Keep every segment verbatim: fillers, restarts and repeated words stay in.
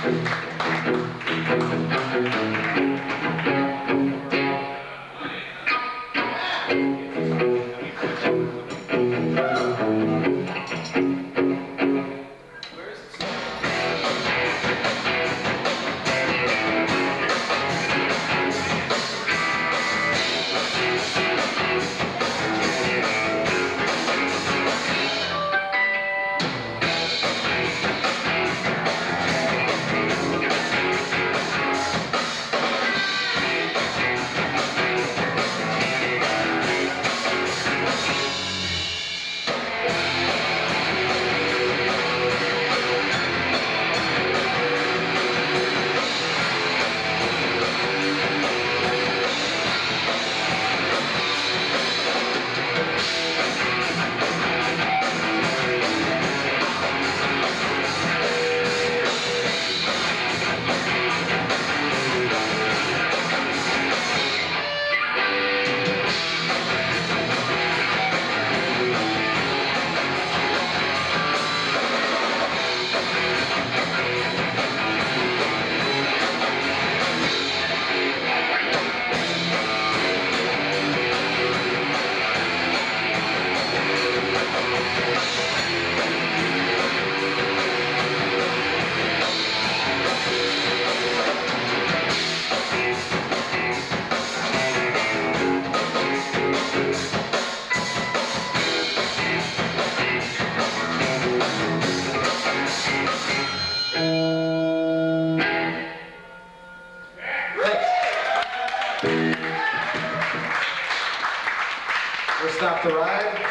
We'll stop the ride,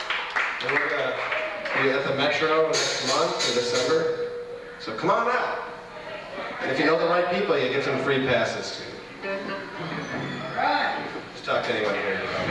and we're going to be at the Metro next month in December. So come on out. And if you know the right people, you get some free passes too. All right. Just talk to anyone here.